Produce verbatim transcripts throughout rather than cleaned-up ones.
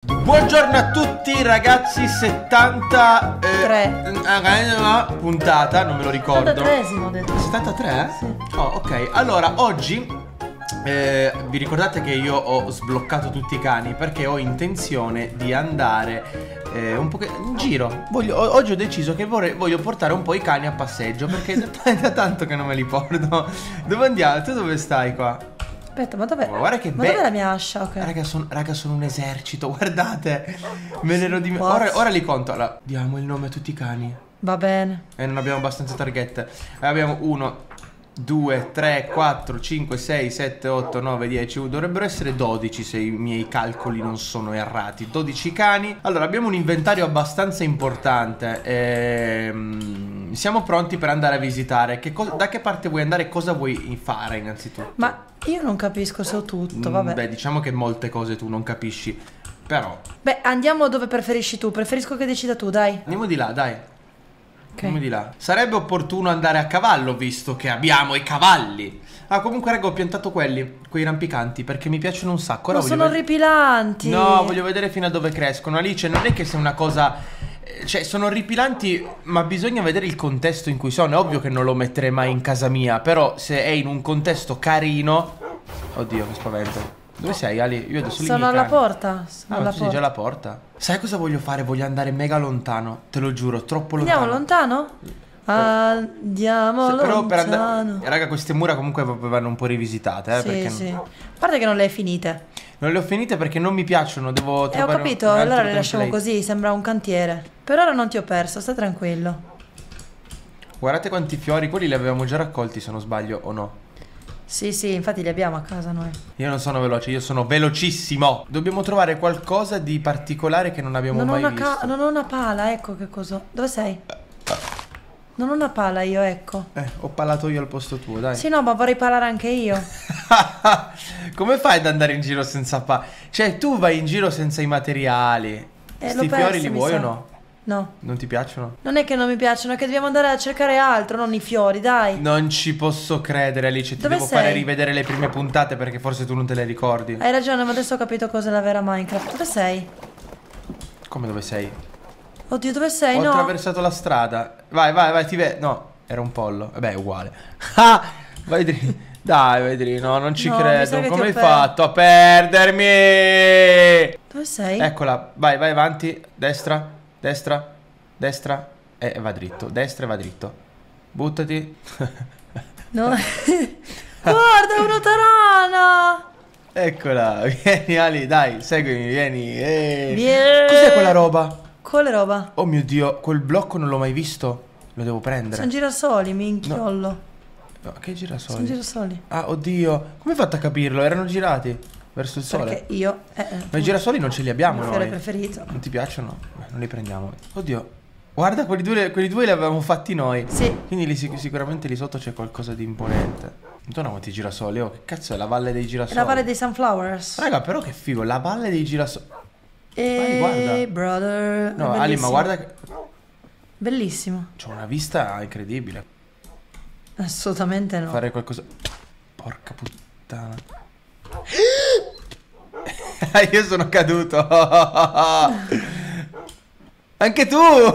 Buongiorno a tutti ragazzi, settanta Tre. eh, puntata, non me lo ricordo. settantatreesimo ho detto. settantatré? Sì. Oh, ok. Allora, oggi eh, vi ricordate che io ho sbloccato tutti i cani perché ho intenzione di andare eh, un po' in giro. Voglio, o- oggi ho deciso che vorrei, voglio portare un po' i cani a passeggio perché è da tanto che non me li porto. Dove andiamo? Tu dove stai qua? Aspetta, ma dov'è? Ma guarda che Ma be- dov'è la mia ascia? Ok. Raga, son- raga, sono un esercito, guardate. Me ne ero dim- What? ora, ora li conto. Allora, diamo il nome a tutti i cani. Va bene. E non abbiamo abbastanza targhette. Eh, abbiamo uno, due, tre, quattro, cinque, sei, sette, otto, nove, dieci. Dovrebbero essere dodici se i miei calcoli non sono errati. dodici cani. Allora, abbiamo un inventario abbastanza importante. Ehm, siamo pronti per andare a visitare. Che co- da che parte vuoi andare? Cosa vuoi fare innanzitutto? Ma io non capisco se ho tutto, Mm, vabbè. Beh, diciamo che molte cose tu non capisci. Però Beh, andiamo dove preferisci tu. Preferisco che decida tu, dai. andiamo di là, dai. Ok. Andiamo di là. Sarebbe opportuno andare a cavallo, visto che abbiamo i cavalli. Ah, comunque, raga, ho piantato quelli, quei rampicanti, perché mi piacciono un sacco. Ora Ma voglio sono ved- orripilanti. No, voglio vedere fino a dove crescono. Alice, non è che sia una cosa... eh, Cioè, sono orripilanti, ma bisogna vedere il contesto in cui sono. È ovvio che non lo metterei mai in casa mia, però se è in un contesto carino... Oddio, che spavento. Dove sei, Ali? Io vedo solo i Sono miei alla cani. porta. Sono Ah, alla tu sei porta. già alla porta. Sai cosa voglio fare? Voglio andare mega lontano. Te lo giuro, troppo lontano. Andiamo lontano? Andiamo Se- però lontano. per andare... Raga, queste mura comunque v- vanno un po' rivisitate, eh, Sì, perché sì. A parte che non le hai finite. non le ho finite perché non mi piacciono, devo E ho trovare capito, un altro allora le lasciamo template. così, sembra un cantiere. Per ora non ti ho perso, stai tranquillo. Guardate quanti fiori, quelli li avevamo già raccolti se non sbaglio o no. Sì, sì, infatti li abbiamo a casa noi. Io non sono veloce, io sono velocissimo. Dobbiamo trovare qualcosa di particolare che non abbiamo Non ho, mai una visto. ca- non ho una pala, ecco che cosa. Dove sei? Non ho una pala io, ecco. Eh, ho palato io al posto tuo, dai. Sì, no, ma vorrei palare anche io. Come fai ad andare in giro senza pa... Cioè, tu vai in giro senza i materiali. Eh, Sti l'ho fiori perso, li mi vuoi sa. o no? No, Non ti piacciono? non è che non mi piacciono, è che dobbiamo andare a cercare altro, non i fiori, dai. Non ci posso credere, Alice. Ti Dove devo sei? fare rivedere le prime puntate perché forse tu non te le ricordi. Hai ragione, ma adesso ho capito cos'è la vera Minecraft. Dove sei? Come dove sei? Oddio, dove sei? Ho No. attraversato la strada. Vai, vai, vai, ti vedo. No, era un pollo. Vabbè, è uguale. Ah, vai dritto. Dai, vai dritto. No, non ci No, mi sa credo. che ti Come ho hai per- fatto a perdermi? Dove sei? Eccola. Vai, vai avanti. Destra, destra, destra. E va dritto. Destra e va dritto. Buttati. No. Guarda, è una tarana. Eccola. Vieni, Ali, dai, seguimi, vieni. Eh. Vieni. Cos'è quella roba? Quale roba? Oh mio Dio, quel blocco non l'ho mai visto. Lo devo prendere. Sono girasoli, mi inchiollo. No, che girasoli? Sono girasoli. Ah, oddio. Come hai fatto a capirlo? Erano girati verso il sole. Perché io. Eh, eh, Ma i girasoli non ce li abbiamo il mio fiore noi. preferito. Non ti piacciono? Beh, non li prendiamo. Oddio. Guarda, quelli due, quelli due li avevamo fatti noi. Sì. Quindi lì sic- sicuramente lì sotto c'è qualcosa di imponente. Madonna quanti girasoli. Oh, che cazzo è la valle dei È girasoli? la valle dei sunflowers. Raga, però che figo, la valle dei girasoli. E guarda. brother. No, è Ali, ma bellissimo. guarda che... Bellissimo. C'ho una vista incredibile. Assolutamente no. Fare qualcosa... Porca puttana. Io sono caduto. Anche tu. No.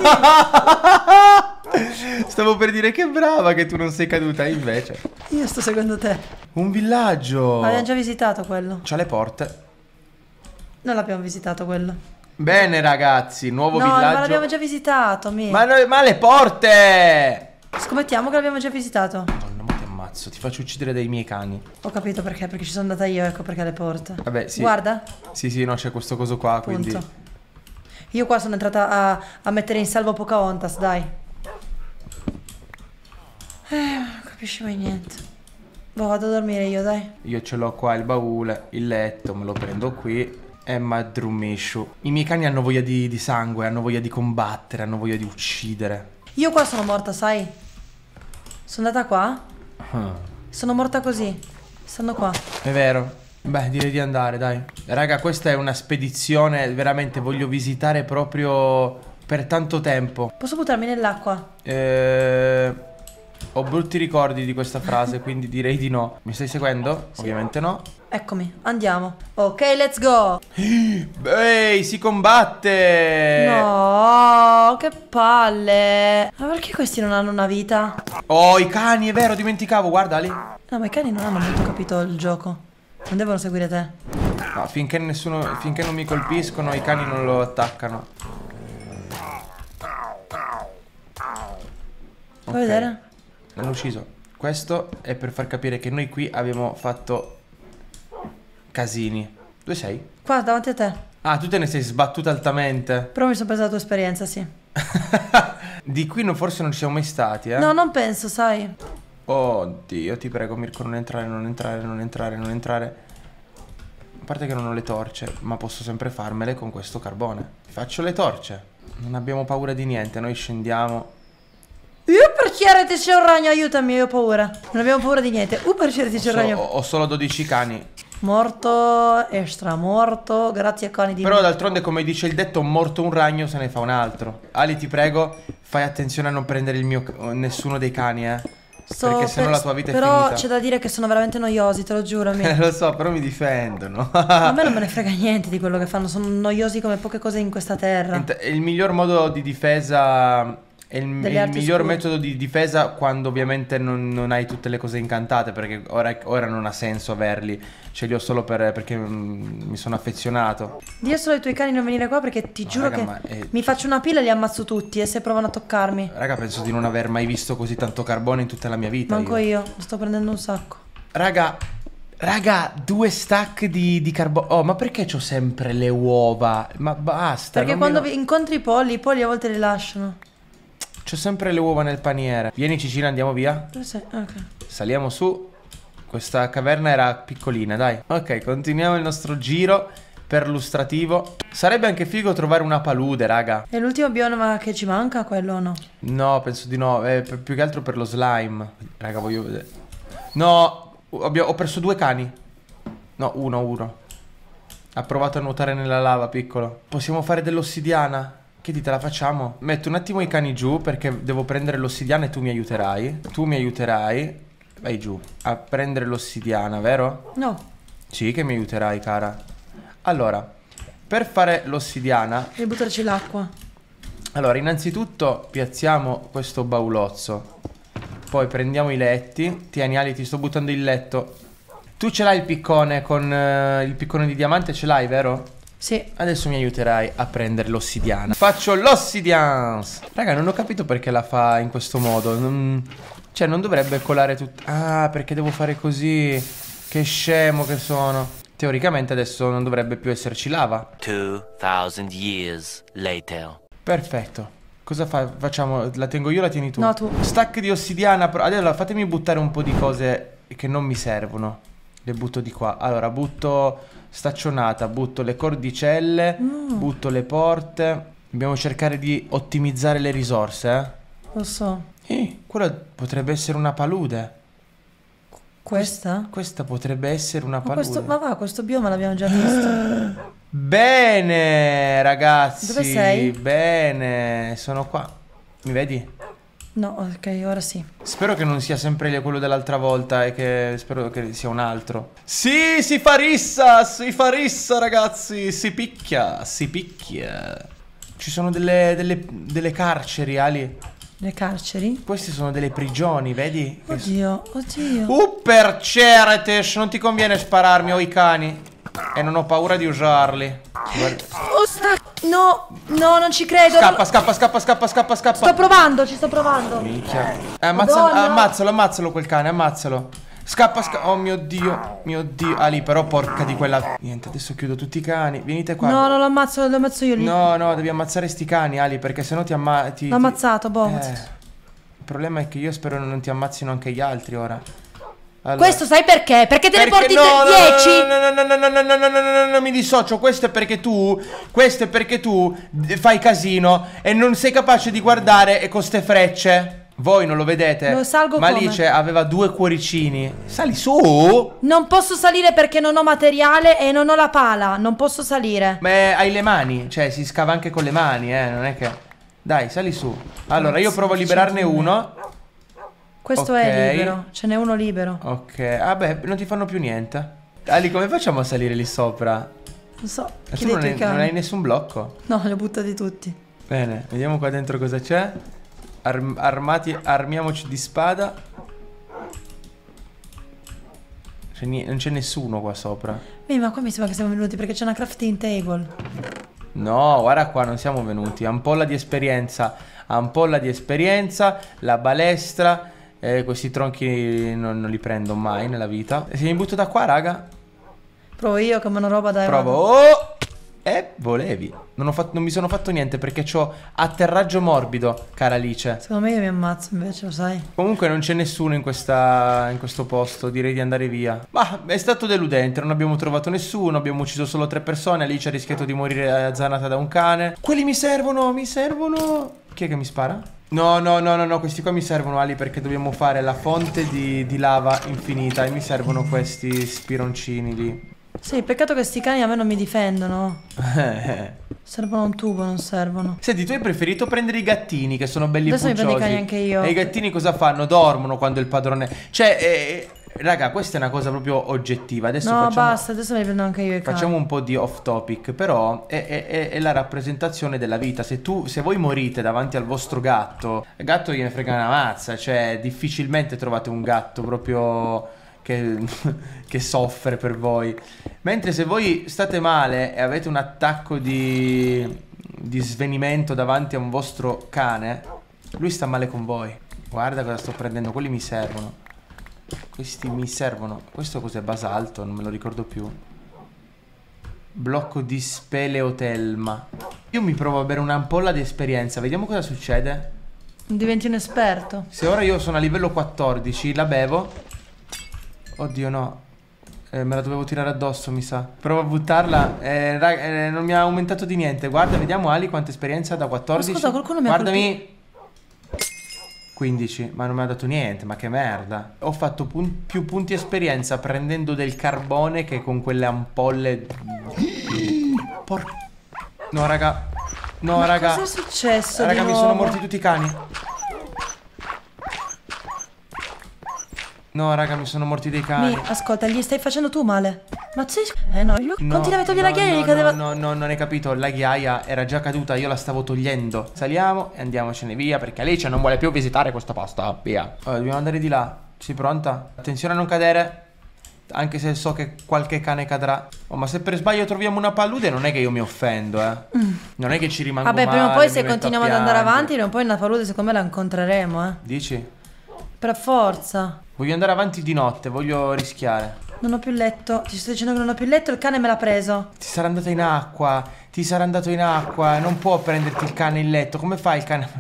Stavo per dire che brava che tu non sei caduta, invece. Io sto seguendo te. Un villaggio. Ma abbiamo già visitato quello. C'ha le porte. Non l'abbiamo visitato quello. Bene ragazzi, nuovo No, villaggio. ma l'abbiamo già visitato, mi. Ma, no- ma le porte. Scommettiamo che l'abbiamo già visitato. Madonna, ma ti ammazzo, ti faccio uccidere dai miei cani. Ho capito perché, perché ci sono andata io, ecco perché le porte. Vabbè, sì. Guarda, Sì, sì, no, c'è questo coso qua, quindi... punto. Io qua sono entrata a, a mettere in salvo Pocahontas, dai. Eh, non capisci mai niente. Boh, vado a dormire io, dai. Io ce l'ho qua il baule, il letto, me lo prendo qui e mi addormiscio. I miei cani hanno voglia di, di sangue, hanno voglia di combattere, hanno voglia di uccidere. Io qua sono morta, sai? Sono andata qua. Ah, Sono morta così. Stanno qua. è vero. Beh, direi di andare, dai. Raga, questa è una spedizione, veramente voglio visitare proprio per tanto tempo. Posso buttarmi nell'acqua? Eh... Ho brutti ricordi di questa frase, quindi direi di no. Mi stai seguendo? Sì. Ovviamente no. Eccomi, andiamo. Ok, let's go. Ehi, si combatte! No, che palle. Ma perché questi non hanno una vita? Oh, i cani, è vero, dimenticavo, guarda lì. No, ma i cani non hanno molto capito il gioco. Non devono seguire te. No, finché nessuno, finché non mi colpiscono, i cani non lo attaccano. Vuoi okay. vedere? L'hanno ucciso. Questo è per far capire che noi qui abbiamo fatto casini. Dove sei? Qua, davanti a te. Ah, tu te ne sei sbattuta altamente. Però mi sono presa la tua esperienza, sì. Di qui no, forse non ci siamo mai stati, eh? No, non penso, sai. Oddio, ti prego, Mirko, non entrare, non entrare, non entrare, non entrare. A parte che non ho le torce, ma posso sempre farmele con questo carbone. Faccio le torce. Non abbiamo paura di niente, noi scendiamo. Uh, per chiarete c'è un ragno, aiutami, io ho paura. Non abbiamo paura di niente. Uh, per chiarete c'è un ragno. Ho solo dodici cani. Morto, extra morto, grazie a cani di... Però d'altronde, come dice il detto, morto un ragno se ne fa un altro. Ali, ti prego, fai attenzione a non prendere il mio... nessuno dei cani, eh. So, perché sennò la tua vita però è finita. Però c'è da dire che sono veramente noiosi, te lo giuro. Eh, lo so, però mi difendono. A me non me ne frega niente di quello che fanno. Sono noiosi come poche cose in questa terra. È il miglior modo di difesa... È il, il miglior scure. metodo di difesa quando ovviamente non, non hai tutte le cose incantate, perché ora, ora non ha senso averli. Ce li ho solo per, perché mm, mi sono affezionato. Dio solo ai tuoi cani non venire qua, perché ti no, giuro raga, che è... mi faccio una pila e li ammazzo tutti. E se provano a toccarmi. Raga, penso di non aver mai visto così tanto carbone in tutta la mia vita. Manco io, io. lo sto prendendo un sacco. Raga, raga, due stack di, di carbone. Oh, ma perché c'ho sempre le uova? Ma basta. Perché quando lo... incontri i polli, i polli a volte li lasciano. C'ho sempre le uova nel paniere. Vieni Cicina, andiamo via. Dove sei? Ok. Saliamo su. Questa caverna era piccolina, dai. Ok, continuiamo il nostro giro perlustrativo. Sarebbe anche figo trovare una palude, raga. È l'ultimo bioma che ci manca, quello o no? No, penso di no. È per, più che altro per lo slime. Raga, voglio vedere. No, ho, ho perso due cani. No, uno, uno. Ha provato a nuotare nella lava, piccolo. Possiamo fare dell'ossidiana? Che dite, la facciamo? Metto un attimo i cani giù perché devo prendere l'ossidiana e tu mi aiuterai. Tu mi aiuterai. Vai giù a prendere l'ossidiana, vero? No. Sì, che mi aiuterai, cara. Allora, per fare l'ossidiana devi buttarci l'acqua. Allora, innanzitutto piazziamo questo baulozzo. Poi prendiamo i letti. Tieni, Ali, ti sto buttando il letto. Tu ce l'hai il piccone con uh, il piccone di diamante, ce l'hai, vero? Sì. Adesso mi aiuterai a prendere l'ossidiana. Faccio l'ossidians. Raga, non ho capito perché la fa in questo modo. Non... Cioè, non dovrebbe colare tutto. Ah, perché devo fare così. Che scemo che sono. Teoricamente adesso non dovrebbe più esserci lava. two thousand years later. Perfetto. Cosa fa? Facciamo? La tengo io o la tieni tu? No, tu. Stack di ossidiana. Allora, fatemi buttare un po' di cose che non mi servono. Le butto di qua. Allora, butto staccionata, butto le cordicelle, mm. butto le porte. Dobbiamo cercare di ottimizzare le risorse, eh? Lo so. Eh, quella potrebbe essere una palude. Questa? Questa potrebbe essere una ma palude. Questo, ma va, questo bioma l'abbiamo già visto. Bene, ragazzi. Dove sei? Bene, sono qua. Mi vedi? No, ok, ora sì. Spero che non sia sempre quello dell'altra volta e che spero che sia un altro. Sì, si fa rissa, si fa rissa, ragazzi. Si picchia, si picchia. Ci sono delle, delle, delle carceri, Ali. Le carceri? Queste sono delle prigioni, vedi? Oddio, oddio. Uh, per Ceretes, non ti conviene spararmi, ho i cani. E non ho paura di usarli. Oh, sta... No, no, non ci credo. Scappa, scappa, scappa, scappa, scappa, scappa. Sto provando, ci sto provando. Minchia. Eh, ammazza, ammazzalo, ammazzalo quel cane, ammazzalo. Scappa, scappa. Oh mio Dio, mio Dio. Ah, lì, però porca di quella. Niente, adesso chiudo tutti i cani. Venite qua. No, non lo ammazzo, lo ammazzo io lì. No, no, devi ammazzare sti cani, Ali, perché sennò ti ammazzi. L'ho ammazzato, boh. Eh, il problema è che io spero non ti ammazzino anche gli altri ora. Allora. Questo sai perché? Perché te ne perché porti no, dieci? No, no, no, no, no, no, no, no, no, no, no, mi dissocio. Questo è perché tu, questo è perché tu fai casino e non sei capace di guardare e con ste frecce. Voi non lo vedete? Lo salgo ma come? Alice aveva due cuoricini. Sali su. Non posso salire perché non ho materiale e non ho la pala. Non posso salire. Ma hai le mani, cioè si scava anche con le mani, eh, non è che... Dai, sali su. Allora, io provo a liberarne uno. Questo Ok. è libero, ce n'è uno libero. Ok, vabbè, non ti fanno più niente. Ali, come facciamo a salire lì sopra? Non so, E tu chiedi ai non tuoi hai, non cani. hai nessun blocco? No, li ho buttati tutti. Bene, vediamo qua dentro cosa c'è. Arm- armati, armiamoci di spada. C'è ni- non c'è nessuno qua sopra. Ehi, ma qua mi sembra che siamo venuti perché c'è una crafting table. No, guarda qua, non siamo venuti. Ampolla di esperienza. Ampolla di esperienza. La balestra. Eh, questi tronchi non, non li prendo mai nella vita. E se mi butto da qua, raga. Provo io come una roba da... Provo. Oh! Eh, volevi. Non, ho fatto, non mi sono fatto niente perché c'ho atterraggio morbido, cara Alice. Secondo me io mi ammazzo invece, lo sai. Comunque non c'è nessuno in, questa, in questo posto, direi di andare via. Ma è stato deludente, non abbiamo trovato nessuno, abbiamo ucciso solo tre persone, Alice ha rischiato di morire azzanata da un cane. Quelli mi servono, mi servono. Chi è che mi spara? No, no, no, no, no, questi qua mi servono, Ali, perché dobbiamo fare la fonte di, di lava infinita e mi servono questi spironcini lì. Sì, peccato che sti cani a me non mi difendono. Servono un tubo, non servono. Senti, tu hai preferito prendere i gattini che sono belli Adesso mi pucciosi. prendo i cani anche io. E i gattini cosa fanno? Dormono quando il padrone... Cioè, eh, raga, questa è una cosa proprio oggettiva. Adesso No, facciamo... basta, adesso me li prendo anche io i cani. Facciamo un po' di off topic, però è, è- è- è la rappresentazione della vita. Se tu, se voi morite davanti al vostro gatto, il gatto gliene frega una mazza, cioè difficilmente trovate un gatto proprio che, che soffre per voi. Mentre se voi state male e avete un attacco di, di svenimento davanti a un vostro cane, lui sta male con voi. Guarda cosa sto prendendo, quelli mi servono. Questi mi servono. Questo cos'è? Basalto? Non me lo ricordo più. Blocco di speleotelma. Io mi provo a bere un'ampolla di esperienza. Vediamo cosa succede. Diventi un esperto. Se ora io sono a livello quattordici, la bevo. Oddio no. Eh, me la dovevo tirare addosso, mi sa. Provo a buttarla. Eh, rag- eh, non mi ha aumentato di niente. Guarda, vediamo Ali quanta esperienza ha da quattordici. Ma scusa, qualcuno mi ha Guardami. quindici, ma non mi ha dato niente, ma che merda. Ho fatto pun- più punti esperienza prendendo del carbone che con quelle ampolle. Por... No, raga. No, Ma raga. cosa è successo Raga, di mi nuovo? sono morti tutti i cani. No, raga, mi sono morti dei cani. Mi, ascolta, gli stai facendo tu male. Ma sei... Eh no, io No, continuavi a togliere no, la ghiaia e no, gli cadeva... No, no, no, non hai capito. La ghiaia era già caduta, io la stavo togliendo. Saliamo e andiamocene via perché Alice non vuole più visitare questa posta. Via. Allora, dobbiamo andare di là. Sei pronta? Attenzione a non cadere. Anche se so che qualche cane cadrà. Oh, ma se per sbaglio troviamo una palude non è che io mi offendo, eh. Mm. Non è che ci rimango Vabbè, male, prima o poi mi se metto a continuiamo ad andare piangere. avanti, prima o poi una palude secondo me la incontreremo, eh. Dici? Per forza. Voglio andare avanti di notte, voglio rischiare. Non ho più letto. Ti sto dicendo che non ho più letto, il cane me l'ha preso. Ti sarà andato in acqua. Ti sarà andato in acqua. Non può prenderti il cane in letto. Come fai il cane?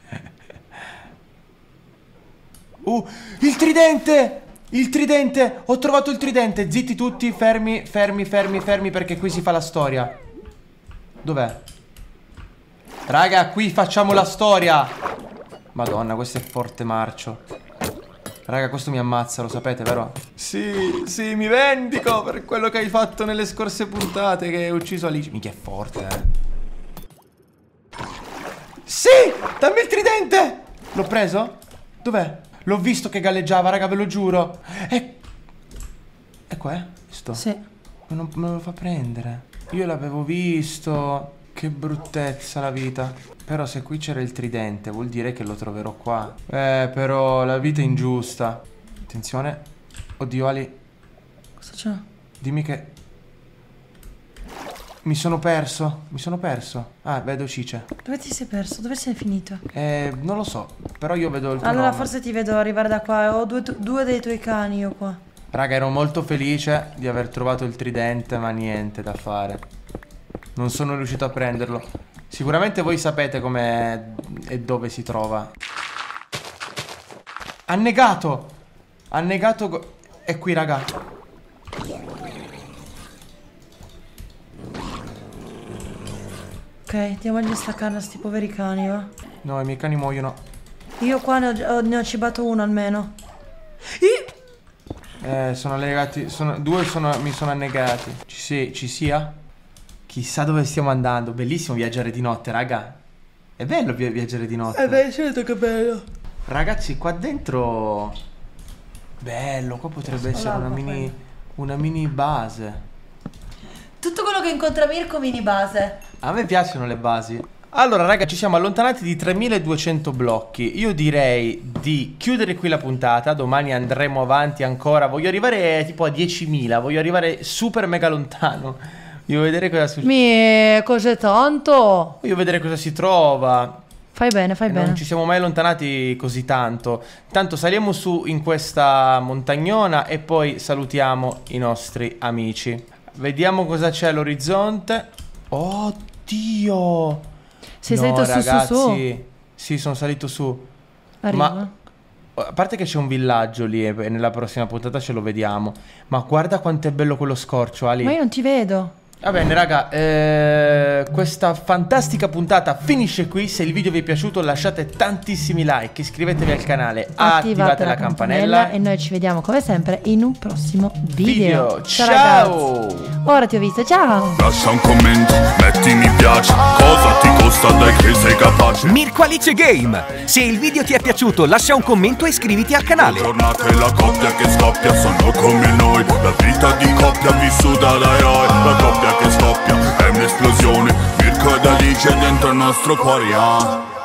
Uh, il tridente! Il tridente! Ho trovato il tridente. Zitti tutti, fermi, fermi, fermi, fermi, perché qui si fa la storia. Dov'è? Raga, qui facciamo la storia. Madonna, questo è forte marcio. Raga, questo mi ammazza, lo sapete, vero? Sì, sì, mi vendico per quello che hai fatto nelle scorse puntate, che hai ucciso Alice. Mica è forte, eh. Sì! Dammi il tridente! L'ho preso? Dov'è? L'ho visto che galleggiava, raga, ve lo giuro. È... Ecco, eh? Visto? Sì. Ma non me lo fa prendere. Io l'avevo visto. Che bruttezza la vita. Però se qui c'era il tridente vuol dire che lo troverò qua. Eh, però la vita è ingiusta. Attenzione. Oddio, Ali. Cosa c'è? Dimmi che... Mi sono perso. Mi sono perso. Ah, vedo Cice. Dove ti sei perso? Dove sei finito? Eh, non lo so. Però io vedo il tuo Allora nome. forse ti vedo arrivare da qua. Ho due, due dei tuoi cani io qua. Raga, ero molto felice di aver trovato il tridente, ma niente da fare. Non sono riuscito a prenderlo. Sicuramente voi sapete com'è e dove si trova. Annegato! Annegato... È qui, raga. Ok, diamogli sta carne a sti poveri cani, va. No, i miei cani muoiono. Io qua ne ho, ne ho cibato uno almeno. Ih! Eh, sono allegati... Sono, due sono, mi sono annegati. Ci, si, ci sia? Chissà dove stiamo andando. Bellissimo viaggiare di notte, raga. È bello vi- viaggiare di notte. Eh beh, certo che bello. Ragazzi, qua dentro bello, qua potrebbe essere una mini una mini base. Tutto quello che incontra Mirko mini base. A me piacciono le basi. Allora raga, ci siamo allontanati di tremiladuecento blocchi. Io direi di chiudere qui la puntata. Domani andremo avanti ancora. Voglio arrivare tipo a diecimila. Voglio arrivare super mega lontano. Voglio vedere cosa succede. Mi cos'è tanto? Voglio vedere cosa si trova. Fai bene, fai E bene. non ci siamo mai allontanati così tanto. Tanto saliamo su in questa montagnona e poi salutiamo i nostri amici. Vediamo cosa c'è all'orizzonte. Oddio! Sei no, salito ragazzi, su su su? Sì, sono salito su. Arriva. Ma a parte che c'è un villaggio lì e nella prossima puntata ce lo vediamo. Ma guarda quanto è bello quello scorcio, Ali. Ma io non ti vedo. Va bene raga, eh, questa fantastica puntata finisce qui. Se il video vi è piaciuto lasciate tantissimi like, iscrivetevi al canale, attivate, attivate la, la campanella, campanella e noi ci vediamo come sempre in un prossimo video. video. Ciao, ciao. Ora ti ho visto, ciao. Lascia un commento, metti mi piace. Cosa ti costa, dai che sei capace. Mirko Alice Game. Se il video ti è piaciuto lascia un commento e iscriviti al canale. Giornate la coppia che scoppia, sono come noi. La vita di coppia vissuta da eroi. La coppia che scoppia è un'esplosione. Mirko ed Alice dentro il nostro cuore, ah.